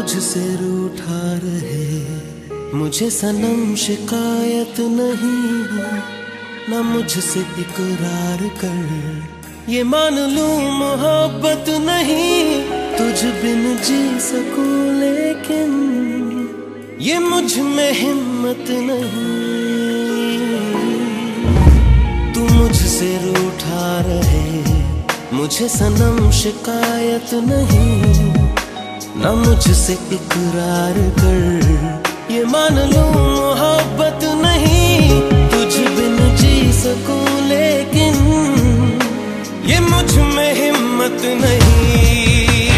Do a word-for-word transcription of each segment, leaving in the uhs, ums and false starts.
मुझसे रूठा रहे, मुझे सनम शिकायत नहीं हो, ना मुझसे इकरार कर। ये मान लूं मोहब्बत नहीं, तुझ बिन जी सकूं लेकिन ये मुझ में हिम्मत नहीं। तू मुझसे रूठा रहे, मुझे सनम शिकायत नहीं, ना मुझसे इकरार कर। ये मान लूं मोहब्बत नहीं, तुझ बिन जी सकूं लेकिन ये मुझ में हिम्मत नहीं।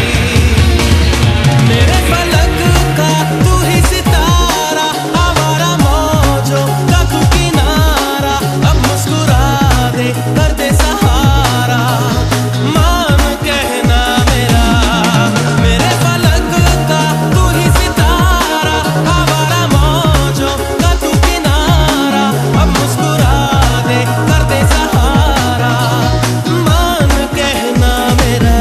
मेरे फलक का तू ही सितारा, आवारा मौजों का तू किनारा, अब मुस्कुरा दे कर दे सहारा, मान कहना मेरा। मेरे फलक का तू ही सितारा, आवारा मौजों का तू किनारा, अब मुस्कुरा दे कर दे सहारा, मान कहना मेरा।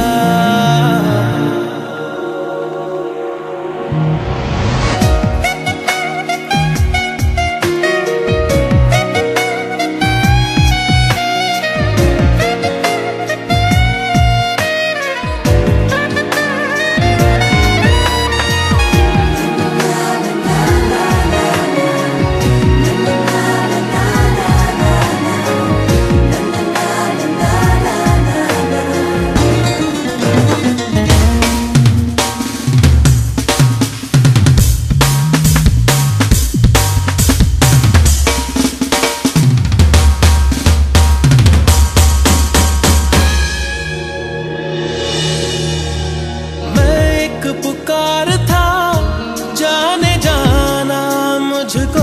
पुकार था जाने जाना मुझको,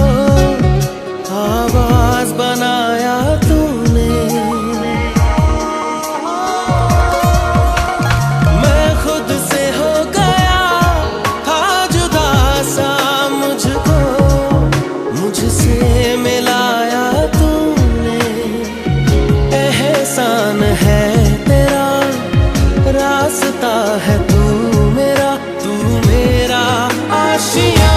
आवाज बनाया तूने। मैं खुद से हो गया था जुदा सा मुझको, मुझसे मिलाया तूने। एहसान है तेरा, रास्ता है तू मेरा, तू मेरा आशिया।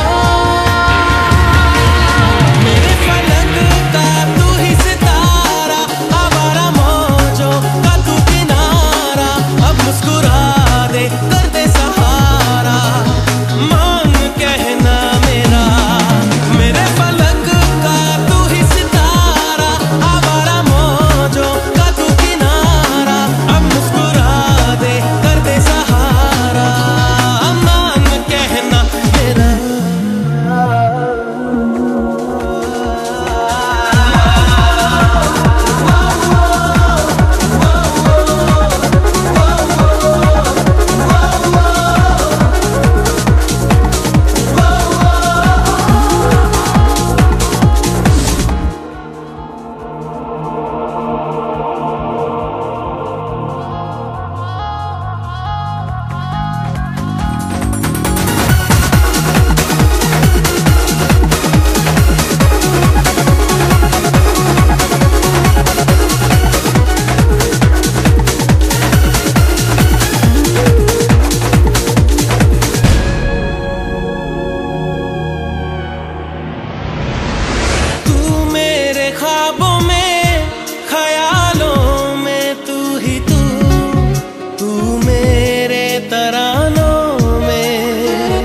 मेरे फलक का तू ही सितारा, आवारा मौजों का तू किनारा, अब मुस्कुरा दे कर दे सहारा, मान कहना मेरा। मेरे फलक का तू ही सितारा, आवारा मौजों का तू किनारा, अब मुस्कुरा दे कर दे सहारा, मान कहना मेरा। ख्वाबों में, ख्यालों में तू ही तू, तू मेरे तरानों में।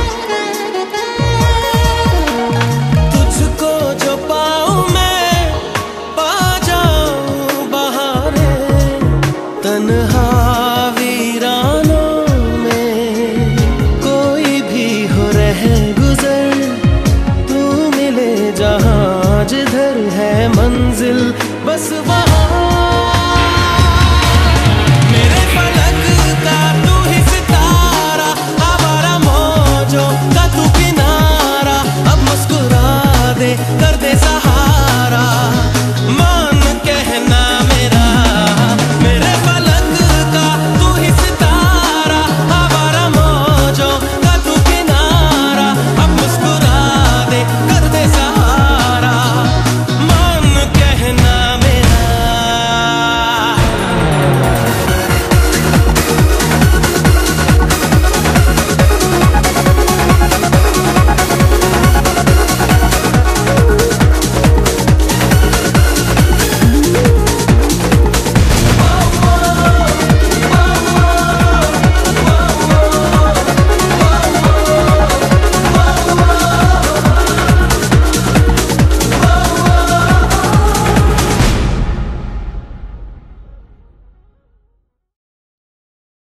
तुझको जो पाऊं मैं, पा जाऊं बहारे तन्हा वीरानों में। कोई भी हो रहे गुजर, तू मिले जहां जिधर है मंजिल, बस वहाँ